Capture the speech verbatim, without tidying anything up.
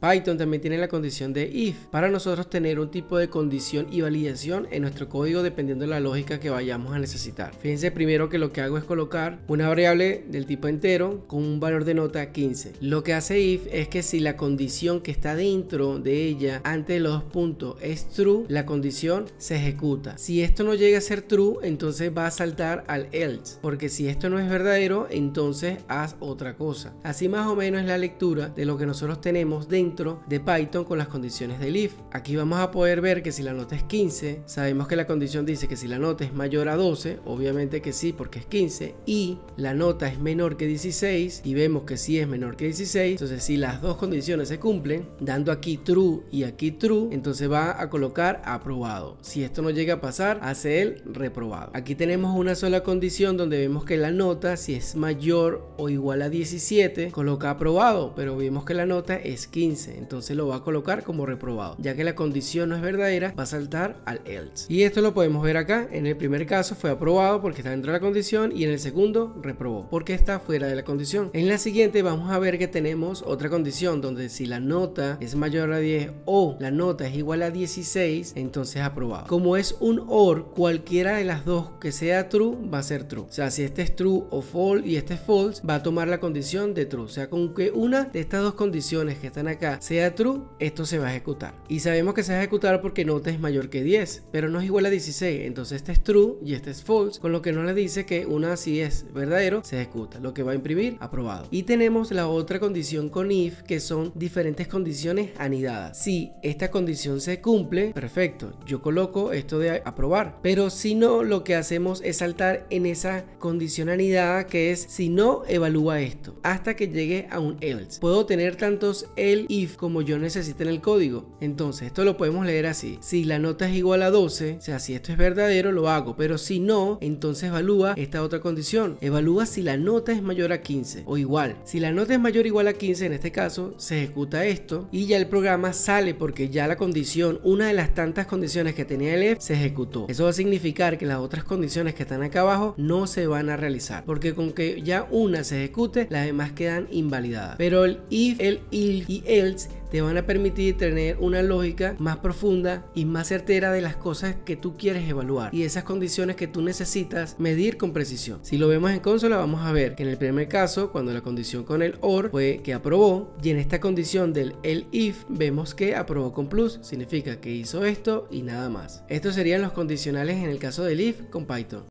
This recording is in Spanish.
Python también tiene la condición de if para nosotros tener un tipo de condición y validación en nuestro código dependiendo de la lógica que vayamos a necesitar. Fíjense primero que lo que hago es colocar una variable del tipo entero con un valor de nota quince. Lo que hace if es que si la condición que está dentro de ella antes de los dos puntos es true, la condición se ejecuta. Si esto no llega a ser true, entonces va a saltar al else, porque si esto no es verdadero, entonces haz otra cosa. Así más o menos es la lectura de lo que nosotros tenemos dentro de Python con las condiciones del if. Aquí vamos a poder ver que si la nota es quince, sabemos que la condición dice que si la nota es mayor a doce, obviamente que sí porque es quince, y la nota es menor que dieciséis, y vemos que sí es menor que dieciséis, entonces si las dos condiciones se cumplen, dando aquí true y aquí true, entonces va a colocar aprobado. Si esto no llega a pasar, hace el reprobado. Aquí tenemos una sola condición donde vemos que la nota, si es mayor o igual a diecisiete, coloca aprobado, pero vemos que la nota es quince, entonces lo va a colocar como reprobado. Ya que la condición no es verdadera, va a saltar al else. Y esto lo podemos ver acá. En el primer caso fue aprobado porque está dentro de la condición, y en el segundo reprobó porque está fuera de la condición. En la siguiente vamos a ver que tenemos otra condición donde si la nota es mayor a diez o la nota es igual a dieciséis, entonces aprobado. Como es un or, cualquiera de las dos que sea true va a ser true. O sea, si este es true o false y este es false, va a tomar la condición de true. O sea, con que una de estas dos condiciones que están acá sea true, esto se va a ejecutar. Y sabemos que se va a ejecutar porque nota es mayor que diez, pero no es igual a dieciséis. Entonces este es true y este es false, con lo que no le dice que una si es verdadero se ejecuta. Lo que va a imprimir, aprobado. Y tenemos la otra condición con if, que son diferentes condiciones anidadas. Si esta condición se cumple, perfecto, yo coloco esto de aprobar, pero si no, lo que hacemos es saltar en esa condición anidada que es si no, evalúa esto hasta que llegue a un else. Puedo tener tantos el if como yo necesite en el código. Entonces esto lo podemos leer así: si la nota es igual a doce, o sea, si esto es verdadero lo hago, pero si no, entonces evalúa esta otra condición, evalúa si la nota es mayor a quince o igual. Si la nota es mayor o igual a quince, en este caso se ejecuta esto y ya el programa sale porque ya la condición, una de las tantas condiciones que tenía el if, se ejecutó. Eso va a significar que las otras condiciones que están acá abajo no se van a realizar, porque con que ya una se ejecute, las demás quedan invalidadas. Pero el if, el if y else te van a permitir tener una lógica más profunda y más certera de las cosas que tú quieres evaluar y esas condiciones que tú necesitas medir con precisión. Si lo vemos en consola, vamos a ver que en el primer caso, cuando la condición con el or fue que aprobó, y en esta condición del el if vemos que aprobó con plus, significa que hizo esto y nada más. Estos serían los condicionales en el caso del if con Python.